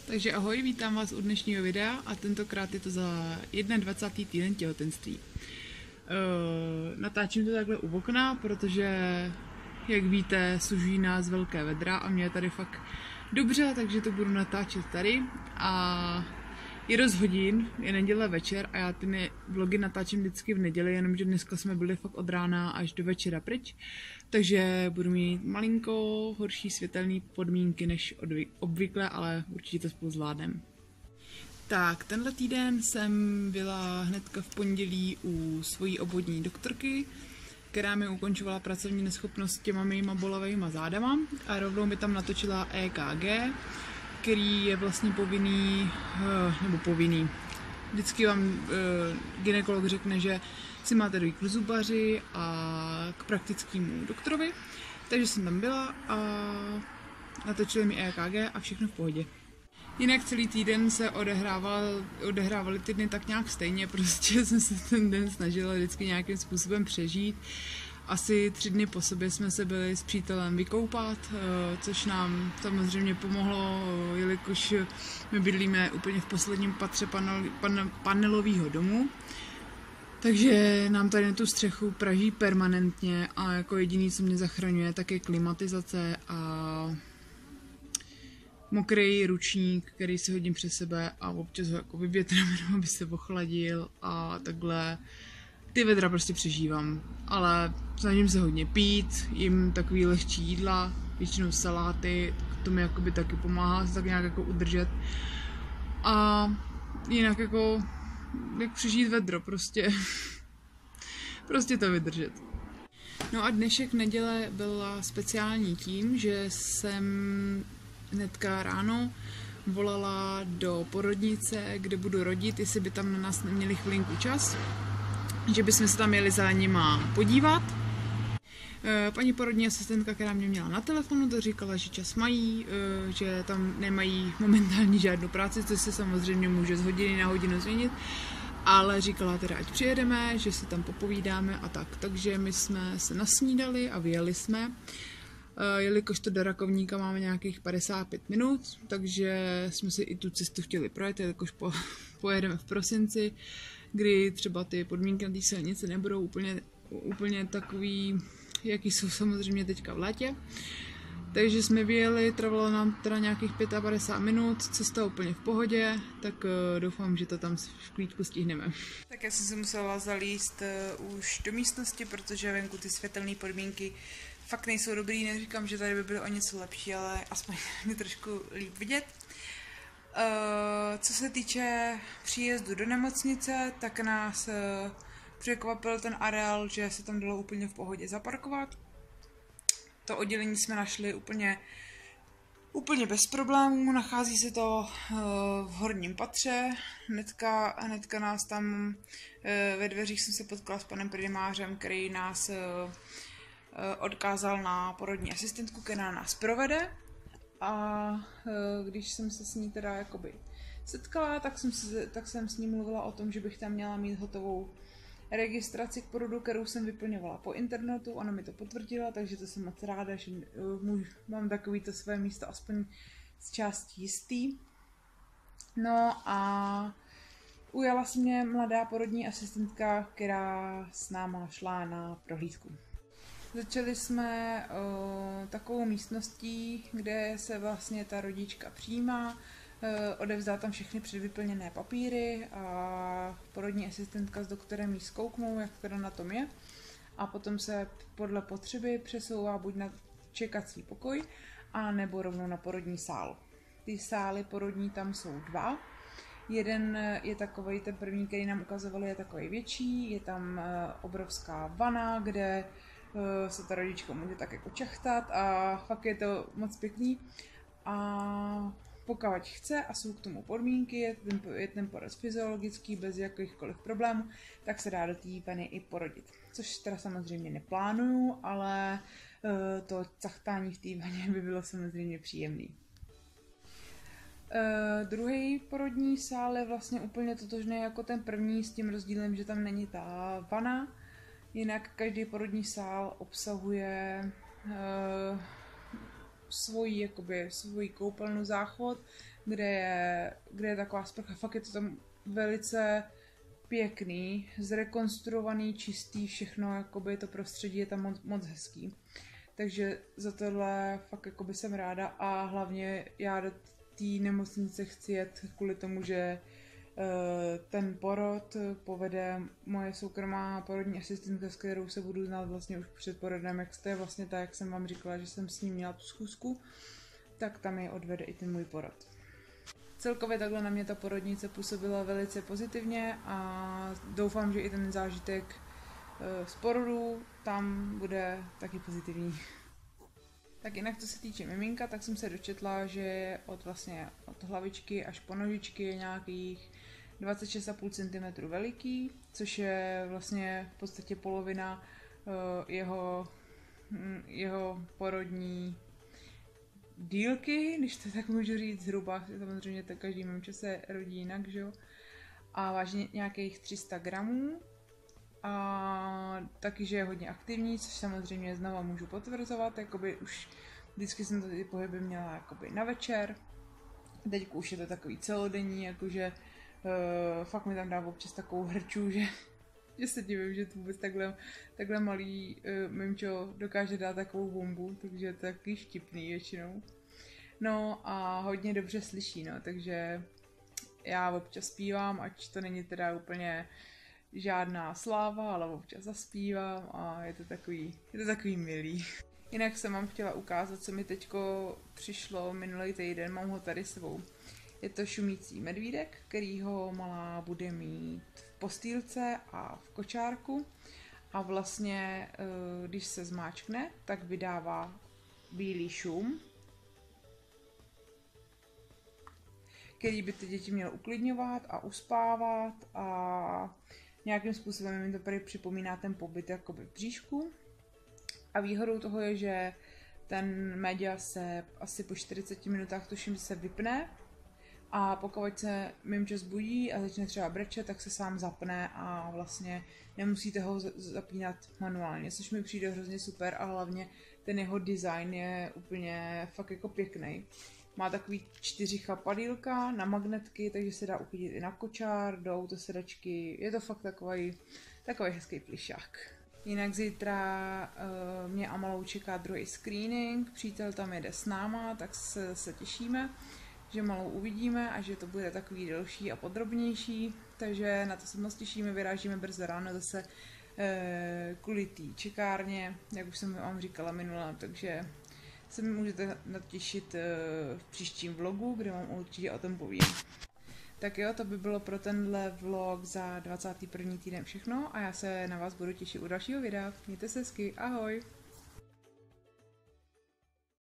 Takže ahoj, vítám vás u dnešního videa a tentokrát je to za 21. týden těhotenství. Natáčím to takhle u okna, protože, jak víte, sužují nás velké vedra a mě je tady fakt dobře, takže to budu natáčet tady. A je dost hodin, je neděle večer a já ty vlogy natáčím vždycky v neděli, jenomže dneska jsme byli fakt od rána až do večera pryč. Takže budu mít malinko horší světelné podmínky než obvykle, ale určitě to spolu zvládneme. Tak, tenhle týden jsem byla hnedka v pondělí u svojí obvodní doktorky, která mi ukončovala pracovní neschopnost těma mýma bolavejma zádama a rovnou mi tam natočila EKG, který je vlastně povinný. Vždycky vám gynekolog řekne, že si máte dojít k zubaři a k praktickému doktorovi. Takže jsem tam byla a natočili mi EKG a všechno v pohodě. Jinak celý týden se odehrávaly ty dny tak nějak stejně, prostě jsem se ten den snažila vždycky nějakým způsobem přežít. Asi 3 dny po sobě jsme se byli s přítelem vykoupat, což nám samozřejmě pomohlo, jelikož my bydlíme úplně v posledním patře panelového domu. Takže nám tady na tu střechu praží permanentně a jako jediný, co mě zachraňuje, tak je klimatizace a mokrý ručník, který si hodím přes sebe a občas ho jako vyvětrám, aby se ochladil a takhle. Ty vedra prostě přežívám, ale snažím se hodně pít, jim takový lehčí jídla, většinou saláty, to mi jakoby taky pomáhá se tak nějak jako udržet. A jinak jako jak přežít vedro, prostě to vydržet. No a dnešek neděle byla speciální tím, že jsem hnedka ráno volala do porodnice, kde budu rodit, jestli by tam na nás neměli chvilinku čas, že bychom se tam jeli za nima podívat. Paní porodní asistentka, která mě měla na telefonu, to říkala, že čas mají, že tam nemají momentálně žádnou práci, což se samozřejmě může z hodiny na hodinu změnit, ale říkala teda, ať přijedeme, že si tam popovídáme a tak. Takže my jsme se nasnídali a vyjeli jsme. Jelikož to do Rakovníka máme nějakých 55 minut, takže jsme si i tu cestu chtěli projet, jelikož pojedeme v prosinci, kdy třeba ty podmínky na té silnici nebudou úplně takový, jaký jsou samozřejmě teďka v létě. Takže jsme vyjeli, trvalo nám teda nějakých 55 minut, cesta úplně v pohodě, tak doufám, že to tam v klídku stihneme. Tak já jsem se musela zalíst už do místnosti, protože venku ty světelné podmínky fakt nejsou dobrý, neříkám, že tady by byly o něco lepší, ale aspoň mě trošku líp vidět. Co se týče příjezdu do nemocnice, tak nás překvapil ten areál, že se tam dalo úplně v pohodě zaparkovat. To oddělení jsme našli úplně bez problémů, nachází se to v horním patře, hnedka nás tam ve dveřích jsem se potkala s panem primářem, který nás odkázal na porodní asistentku, která nás provede. A když jsem se s ní teda jakoby setkala, tak jsem s ní mluvila o tom, že bych tam měla mít hotovou registraci k porodu, kterou jsem vyplňovala po internetu. Ona mi to potvrdila, takže to jsem moc ráda, že mám takovýto své místo aspoň z části jistý. No a ujala se mě mladá porodní asistentka, která s náma šla na prohlídku. Začali jsme takovou místností, kde se vlastně ta rodička přijímá, odevzdá tam všechny předvyplněné papíry a porodní asistentka s doktorem jí zkouknou, jak teda na tom je. A potom se podle potřeby přesouvá buď na čekací pokoj, a nebo rovnou na porodní sál. Ty sály porodní tam jsou 2. Jeden je takovej, ten první, který nám ukazovali, je takový větší, je tam obrovská vana, kde se ta rodička může tak jako čachtat a fakt je to moc pěkný. A pokud chce a jsou k tomu podmínky, je ten porod fyziologický bez jakýchkoliv problémů, tak se dá do té vany i porodit. Což teda samozřejmě neplánuju, ale to cachtání v té vaně by bylo samozřejmě příjemný. Druhý porodní sál je vlastně úplně totožný jako ten první, s tím rozdílem, že tam není ta vana. Jinak každý porodní sál obsahuje svoji koupelnu, záchod, kde je taková sprcha. Fakt je to tam velice pěkný, zrekonstruovaný, čistý, všechno, jakoby to prostředí je tam moc hezký. Takže za tohle fakt jakoby jsem ráda a hlavně já do té nemocnice chci jet kvůli tomu, že ten porod povede moje soukromá porodní asistentka, s kterou se budu znát vlastně už před porodem, jak jste vlastně tak, jak jsem vám říkala, že jsem s ním měla tu schůzku, tak tam je odvede i ten můj porod. Celkově takhle na mě ta porodnice působila velice pozitivně a doufám, že i ten zážitek z porodu tam bude taky pozitivní. Tak jinak, co se týče miminka, tak jsem se dočetla, že od hlavičky až po nožičky je nějakých 26,5 cm veliký, což je vlastně v podstatě polovina jeho porodní dílky, když to tak můžu říct zhruba, samozřejmě to každý mimče se rodí jinak, že jo. A váží nějakých 300 gramů. A taky, že je hodně aktivní, což samozřejmě znova můžu potvrzovat, jakoby už vždycky jsem ty pohyby měla jakoby na večer. Teď už je to takový celodenní, jakože fakt mi tam dá občas takovou hrču, že se divím, že to vůbec takhle malý mimčo dokáže dát takovou bombu, takže je to takový štipný většinou. No a hodně dobře slyší, no, takže já občas zpívám, ať to není teda úplně žádná sláva, ale občas zaspívám a je to takový milý. Jinak jsem vám chtěla ukázat, co mi teďko přišlo minulý týden, mám ho tady svou. Je to šumící medvídek, kterýho malá bude mít v postýlce a v kočárku. A vlastně, když se zmáčkne, tak vydává bílý šum, který by ty děti měl uklidňovat a uspávat a nějakým způsobem mi to tady připomíná ten pobyt jakoby v bříšku. A výhodou toho je, že ten média se asi po 40 minutách tuším se vypne a pokud se mimče zbudí a začne třeba brečet, tak se sám zapne a vlastně nemusíte ho zapínat manuálně, což mi přijde hrozně super a hlavně ten jeho design je úplně fakt jako pěkný. Má takový 4 chapadýlka na magnetky, takže se dá uchytit i na kočár, do autosedačky. Je to fakt takový hezký plišák. Jinak zítra mě a malou čeká druhý screening, přítel tam jede s náma, tak se těšíme, že malou uvidíme a že to bude takový delší a podrobnější, takže na to se moc těšíme, vyrážíme brzo ráno zase kvůli té čekárně, jak už jsem vám říkala minule, takže se mi můžete natěšit v příštím vlogu, kde vám určitě o tom povím. Tak jo, to by bylo pro tenhle vlog za 21. týden všechno a já se na vás budu těšit u dalšího videa. Mějte se hezky, ahoj!